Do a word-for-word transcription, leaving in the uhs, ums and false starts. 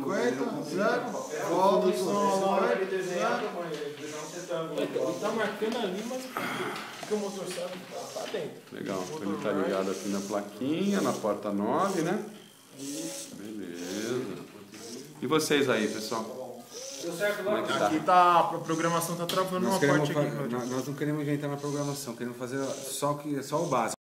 cinquenta, zero, volta, ele tá marcando ali, mas o que o motor sabe tá dentro. Legal, então ele tá ligado aqui na plaquinha, na porta nove, né? Beleza. E vocês aí, pessoal? Deu certo Como é lá? que tá? aqui tá, a programação tá travando Nós, uma queremos, parte aqui. fa- nós nós não queremos inventar na programação, queremos fazer só, que, só o básico.